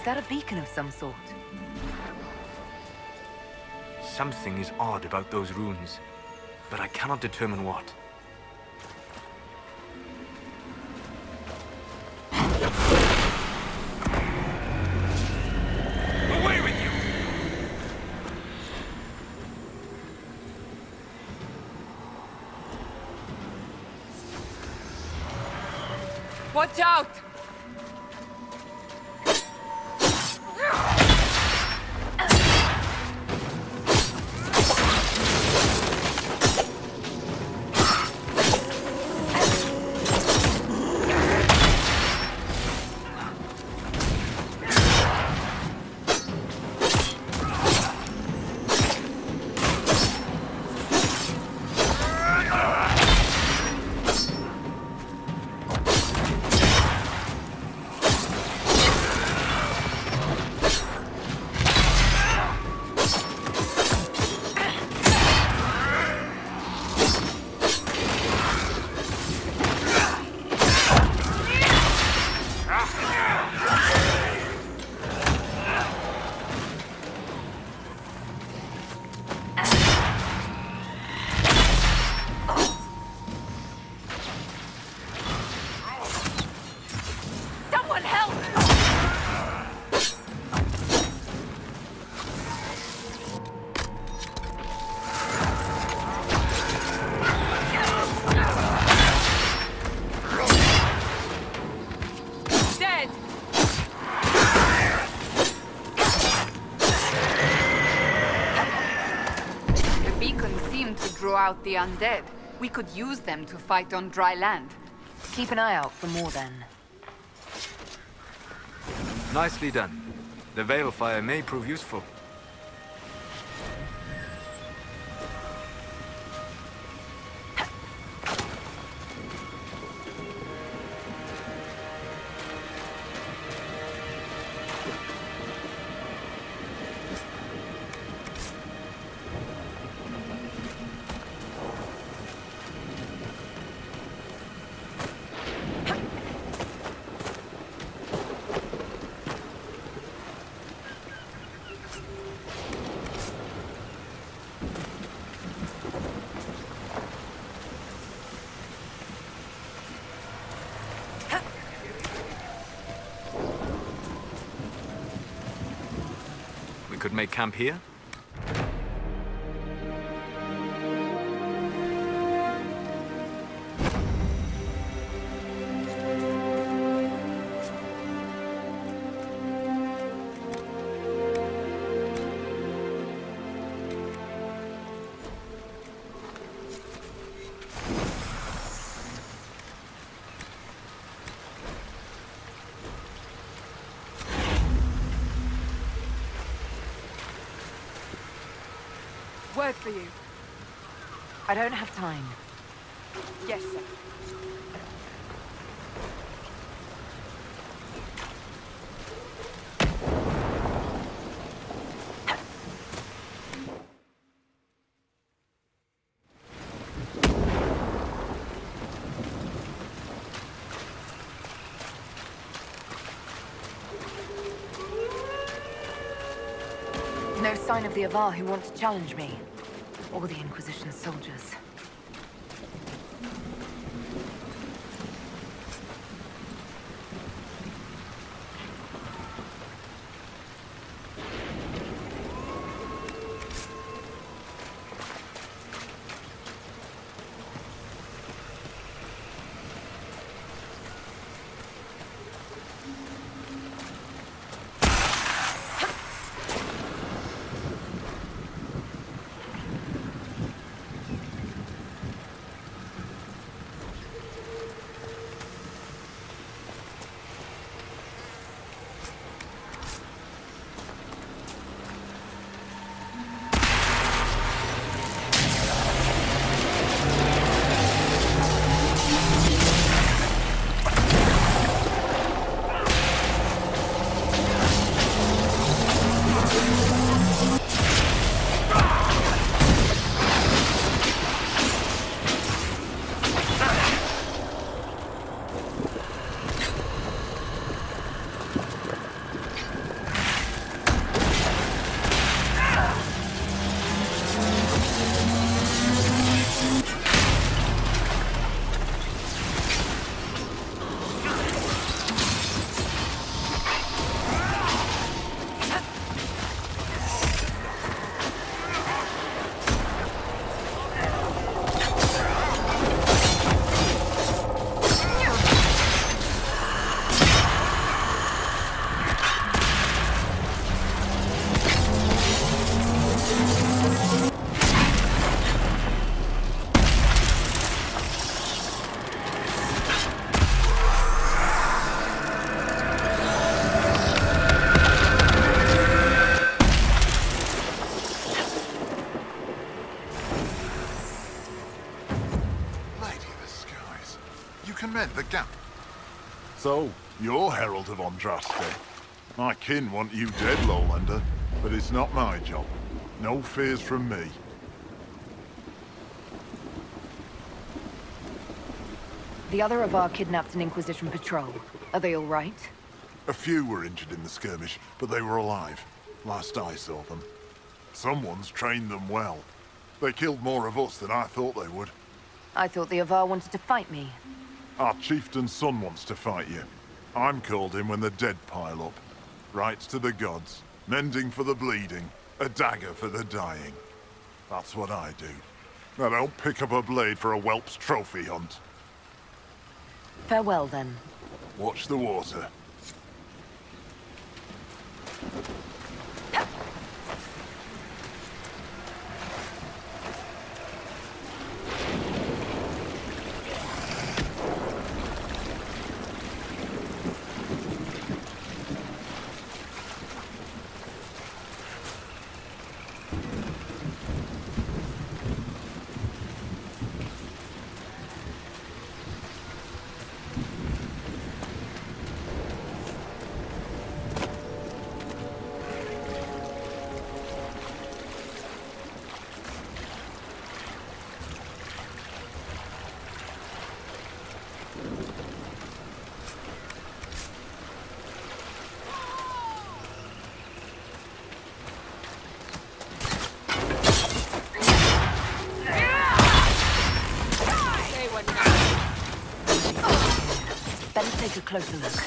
Is that a beacon of some sort? Something is odd about those runes, but I cannot determine what. Away with you! Watch out! Out the undead. We could use them to fight on dry land. Keep an eye out for more then. Nicely done. The Veilfire may prove useful. Could make camp here? Word for you. I don't have time. Yes, sir. No sign of the Avar who want to challenge me. Or the Inquisition soldiers. gap. So, you're Herald of Andraste. My kin want you dead, Lowlander, but it's not my job. No fears from me. The other Avar kidnapped an Inquisition patrol. Are they all right? A few were injured in the skirmish, but they were alive. Last I saw them. Someone's trained them well. They killed more of us than I thought they would. I thought the Avar wanted to fight me. Our chieftain's son wants to fight you. I'm called in when the dead pile up. Rites to the gods, mending for the bleeding, a dagger for the dying. That's what I do. I don't pick up a blade for a whelp's trophy hunt. Farewell, then. Watch the water. Better take a closer look.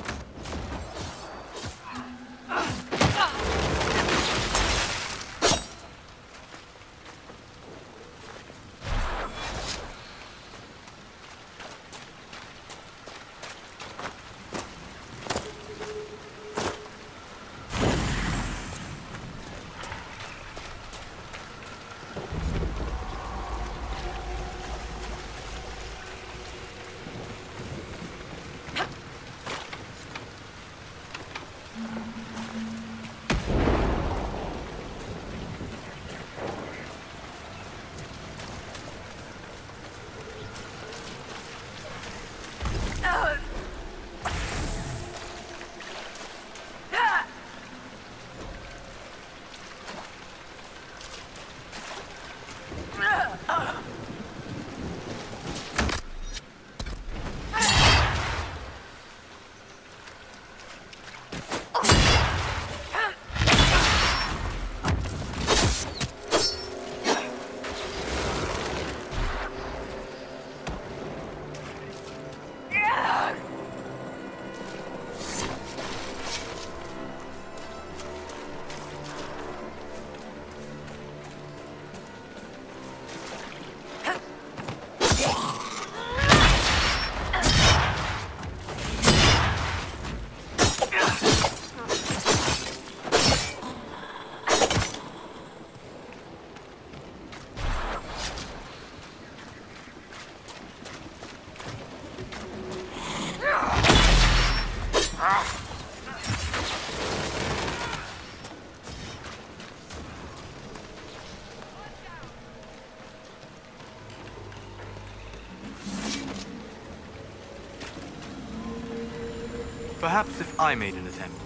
Perhaps if I made an attempt.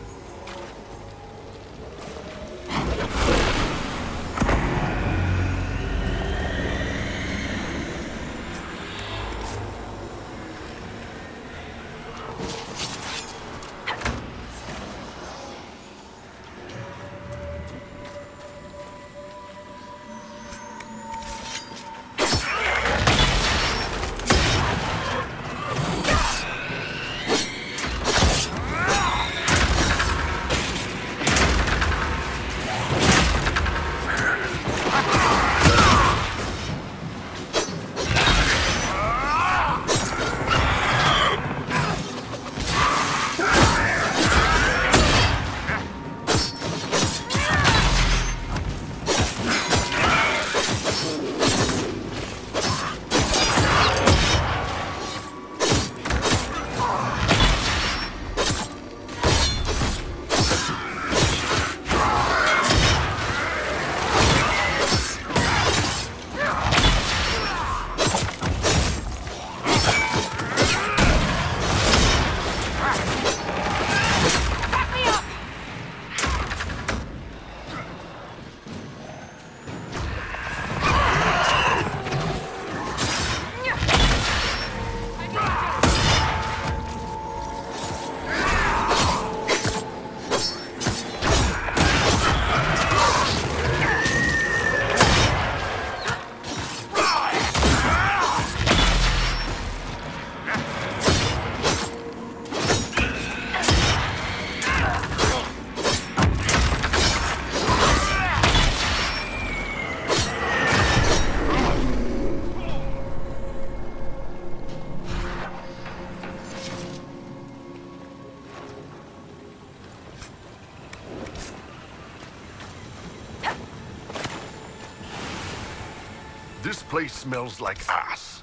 This place smells like ass.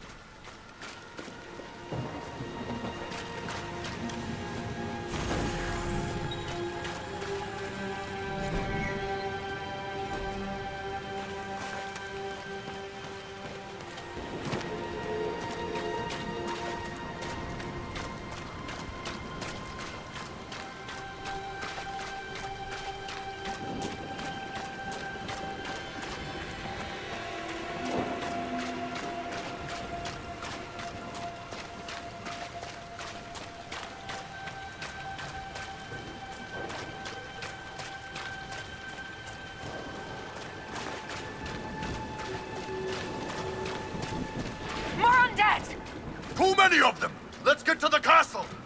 More undead! Too many of them! Let's get to the castle!